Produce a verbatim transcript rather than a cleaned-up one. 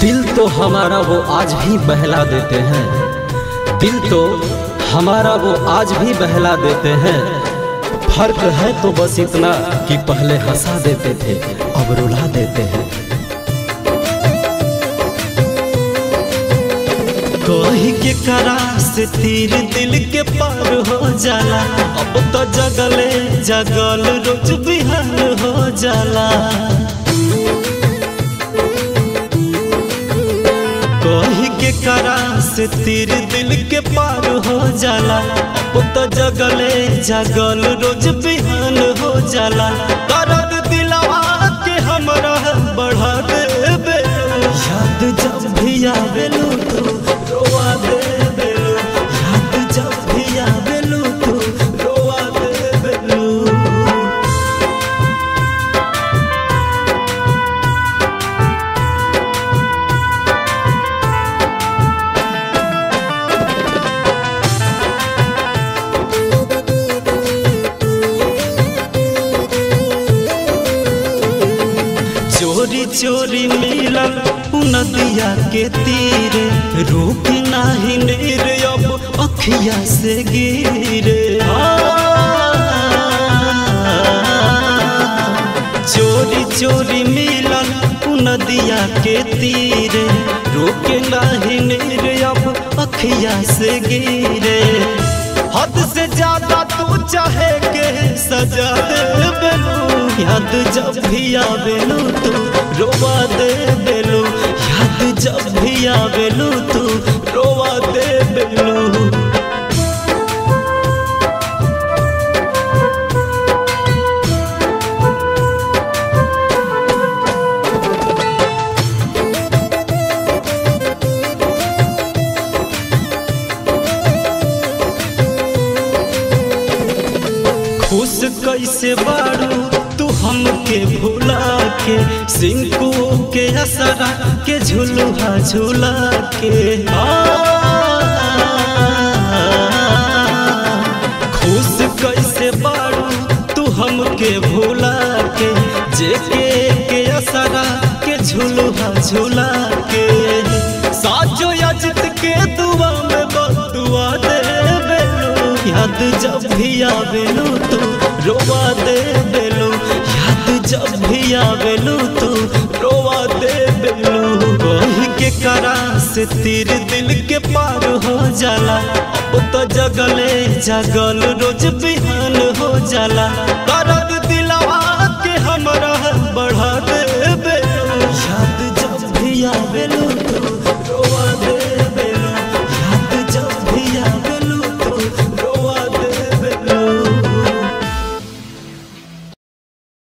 दिल तो हमारा वो आज भी बहला देते हैं, दिल तो हमारा वो आज भी बहला देते हैं। फर्क है तो बस इतना कि पहले हंसा देते थे अब रुला देते हैं। कोई के करा से तीर दिल के पार हो जाला, अब तो जगले जगल रोज बिहान हो जाला। कोई के करा से तीर दिल के पार हो जाला, अब तो जगले जगल रोज बिहान हो जाला। दर्द दिलवा के हमरा बढ़ा देबे, याद जब भी आवेलू तू रोवा देबेलू, याद जब भी आवेलू तू रोवा देबेलू। चोरी चोरी मिलल नदिया के तीरे, रुक नाही नीर अब अखिया से गिरे। चोरी चोरी मिलल नदिया के तीरे, रुक नाही नीर अब अखिया से गिरे। हद से ज्यादा तू चाहे के सजा देबेलू, याद जब भी आवेलू तू रोवा देबेलू, याद जब भी आवेलू तू रोवा देबेलू। खुश कैसे बारू तू हमके भुला के, सिंकू के असरा के झुलुहा झुला के। खुश कैसे बारू तू हमके भुला के, जेके के असरा के झुलुहा झुला के। साजो अजित के दुआ में बदुआ देबेलू, याद जब भी आवेलू तू रोवा देबेलू, याद जब भी आवेलू तू रोवा देबेलू। कोई के करा से तीर दिल के पार हो जाला, अब तो जगले जगल रोज बिहान हो जाला। दर्द